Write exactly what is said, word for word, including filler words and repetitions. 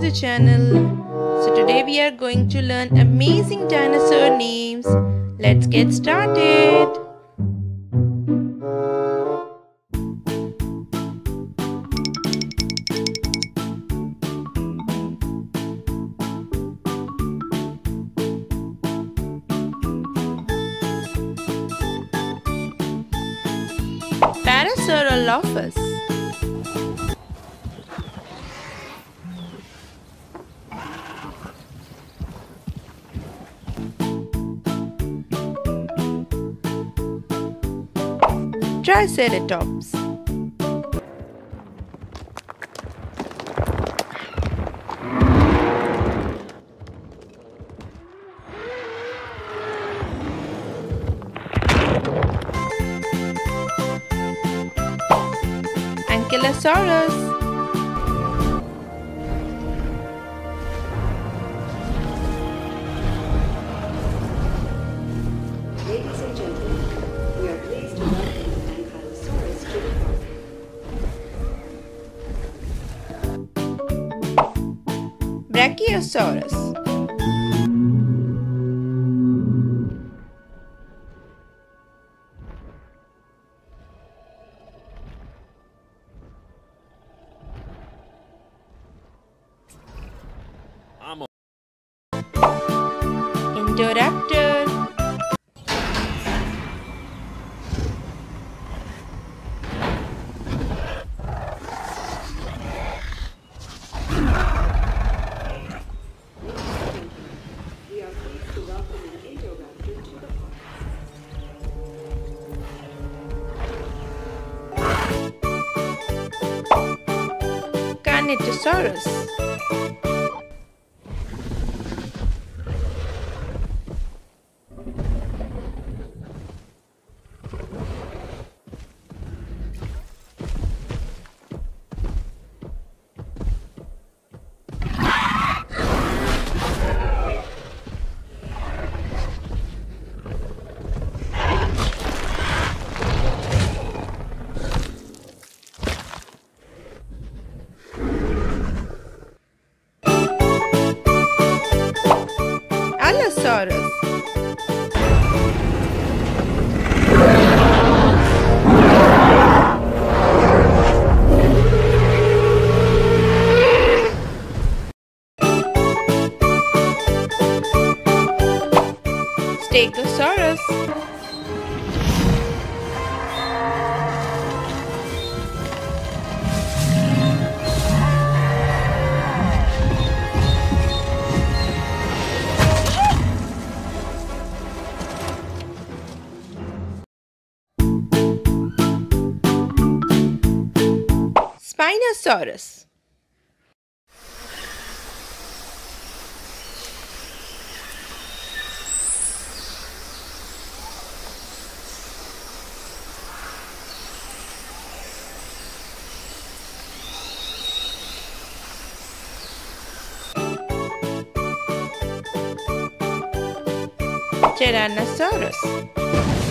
the channel. So today we are going to learn amazing dinosaur names. Let's get started. Parasaurolophus. Triceratops. Ankylosaurus. Ladies and gentlemen, we are pleased to welcome Ankylosaurus to the park. Brachiosaurus. Indoraptor. We are pleased to welcome an Indoraptor to the park. Carnotaurus. Allosaurus. Stegosaurus. Spinosaurus. Tyrannosaurus.